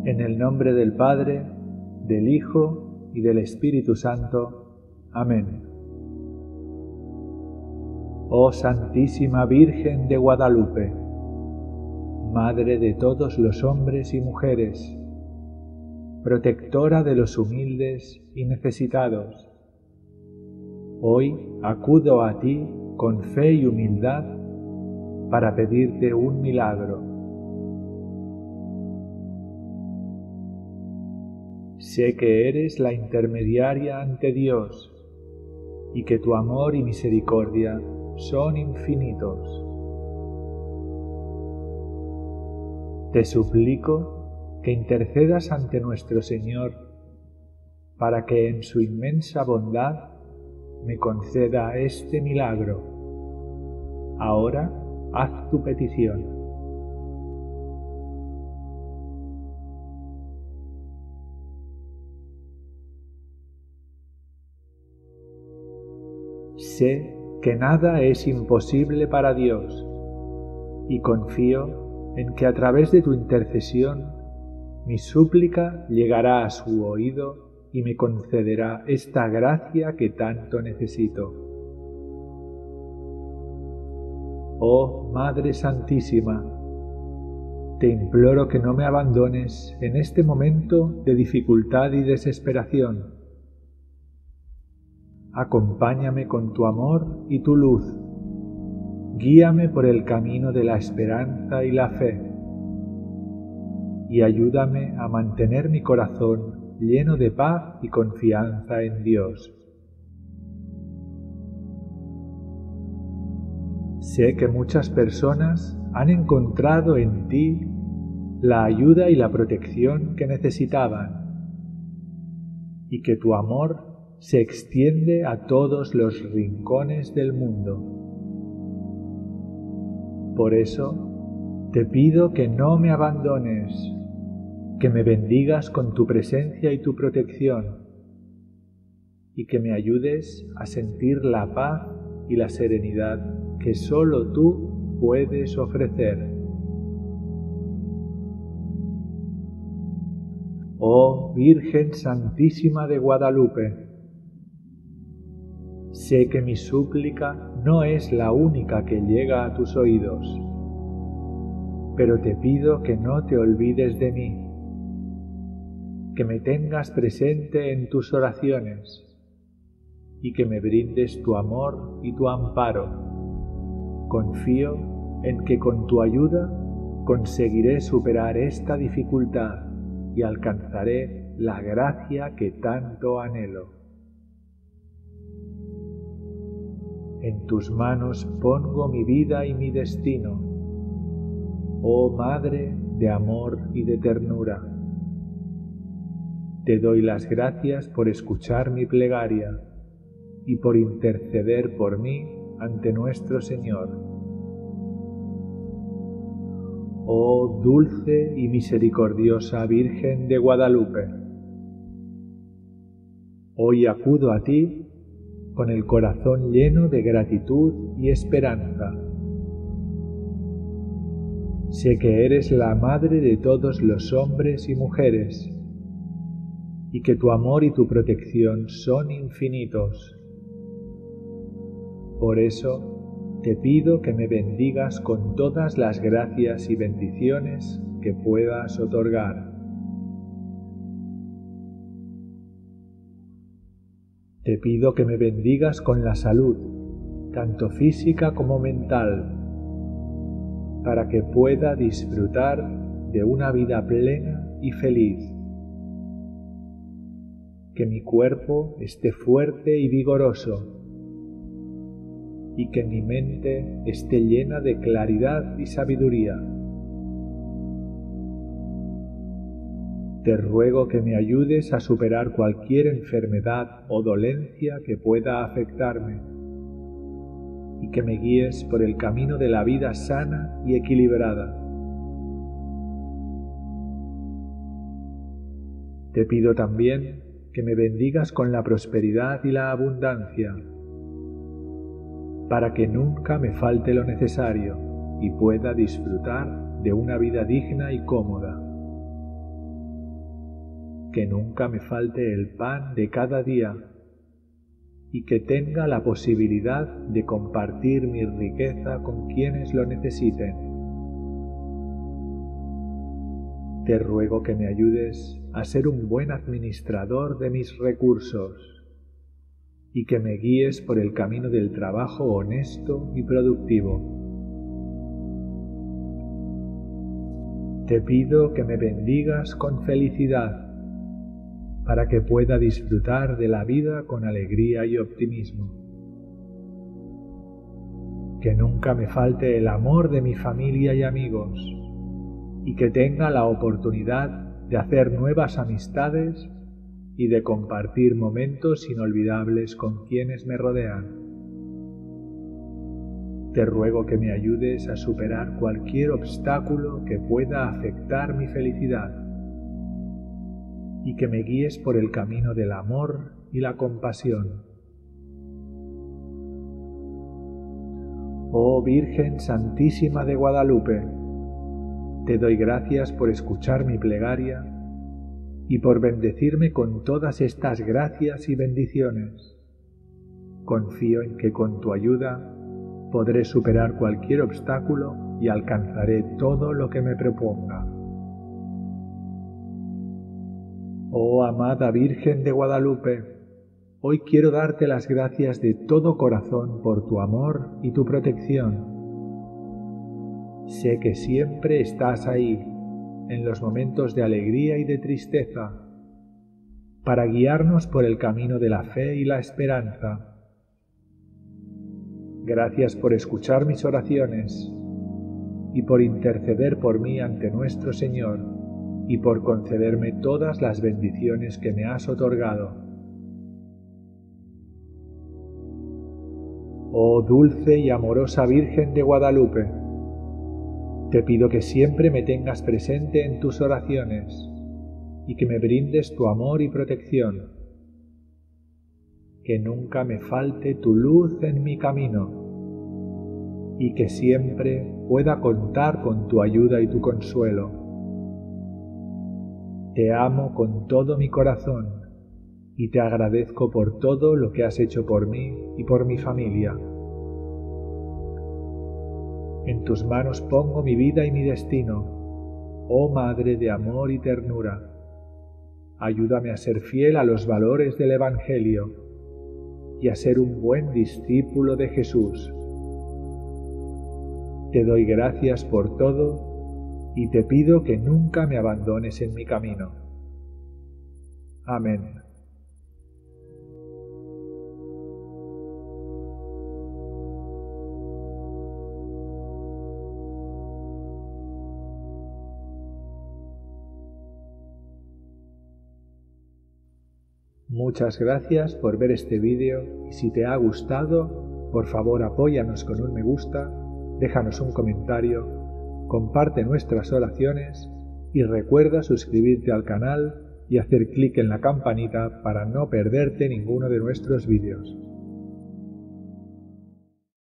En el nombre del Padre, del Hijo y del Espíritu Santo. Amén. Oh Santísima Virgen de Guadalupe, Madre de todos los hombres y mujeres, protectora de los humildes y necesitados, hoy acudo a ti con fe y humildad para pedirte un milagro. Sé que eres la intermediaria ante Dios y que tu amor y misericordia son infinitos. Te suplico que intercedas ante nuestro Señor para que en su inmensa bondad me conceda este milagro. Ahora haz tu petición. Sé que nada es imposible para Dios y confío en que a través de tu intercesión mi súplica llegará a su oído y me concederá esta gracia que tanto necesito. Oh Madre Santísima, te imploro que no me abandones en este momento de dificultad y desesperación. Acompáñame con tu amor y tu luz. Guíame por el camino de la esperanza y la fe. Y ayúdame a mantener mi corazón lleno de paz y confianza en Dios. Sé que muchas personas han encontrado en ti la ayuda y la protección que necesitaban, y que tu amor se extiende a todos los rincones del mundo. Por eso, te pido que no me abandones, que me bendigas con tu presencia y tu protección, y que me ayudes a sentir la paz y la serenidad que solo tú puedes ofrecer. Oh Virgen Santísima de Guadalupe, sé que mi súplica no es la única que llega a tus oídos, pero te pido que no te olvides de mí, que me tengas presente en tus oraciones y que me brindes tu amor y tu amparo. Confío en que con tu ayuda conseguiré superar esta dificultad y alcanzaré la gracia que tanto anhelo. En tus manos pongo mi vida y mi destino, oh Madre de amor y de ternura. Te doy las gracias por escuchar mi plegaria y por interceder por mí ante nuestro Señor. Oh dulce y misericordiosa Virgen de Guadalupe, hoy acudo a ti con el corazón lleno de gratitud y esperanza. Sé que eres la Madre de todos los hombres y mujeres, y que tu amor y tu protección son infinitos. Por eso te pido que me bendigas con todas las gracias y bendiciones que puedas otorgar. Te pido que me bendigas con la salud, tanto física como mental, para que pueda disfrutar de una vida plena y feliz. Que mi cuerpo esté fuerte y vigoroso, y que mi mente esté llena de claridad y sabiduría. Te ruego que me ayudes a superar cualquier enfermedad o dolencia que pueda afectarme y que me guíes por el camino de la vida sana y equilibrada. Te pido también que me bendigas con la prosperidad y la abundancia, para que nunca me falte lo necesario y pueda disfrutar de una vida digna y cómoda. que nunca me falte el pan de cada día y que tenga la posibilidad de compartir mi riqueza con quienes lo necesiten. Te ruego que me ayudes a ser un buen administrador de mis recursos y que me guíes por el camino del trabajo honesto y productivo. Te pido que me bendigas con felicidad para que pueda disfrutar de la vida con alegría y optimismo. Que nunca me falte el amor de mi familia y amigos y que tenga la oportunidad de hacer nuevas amistades y de compartir momentos inolvidables con quienes me rodean. Te ruego que me ayudes a superar cualquier obstáculo que pueda afectar mi felicidad y que me guíes por el camino del amor y la compasión. Oh Virgen Santísima de Guadalupe, te doy gracias por escuchar mi plegaria y por bendecirme con todas estas gracias y bendiciones. Confío en que con tu ayuda podré superar cualquier obstáculo y alcanzaré todo lo que me proponga. Oh amada Virgen de Guadalupe, hoy quiero darte las gracias de todo corazón por tu amor y tu protección. Sé que siempre estás ahí, en los momentos de alegría y de tristeza, para guiarnos por el camino de la fe y la esperanza. Gracias por escuchar mis oraciones y por interceder por mí ante nuestro Señor y por concederme todas las bendiciones que me has otorgado. Oh dulce y amorosa Virgen de Guadalupe, te pido que siempre me tengas presente en tus oraciones y que me brindes tu amor y protección. Que nunca me falte tu luz en mi camino y que siempre pueda contar con tu ayuda y tu consuelo. Te amo con todo mi corazón y te agradezco por todo lo que has hecho por mí y por mi familia. En tus manos pongo mi vida y mi destino, oh Madre de amor y ternura. Ayúdame a ser fiel a los valores del Evangelio y a ser un buen discípulo de Jesús. Te doy gracias por todo y te pido que nunca me abandones en mi camino. Amén. Muchas gracias por ver este vídeo y si te ha gustado, por favor apóyanos con un me gusta, déjanos un comentario, comparte nuestras oraciones y recuerda suscribirte al canal y hacer clic en la campanita para no perderte ninguno de nuestros vídeos.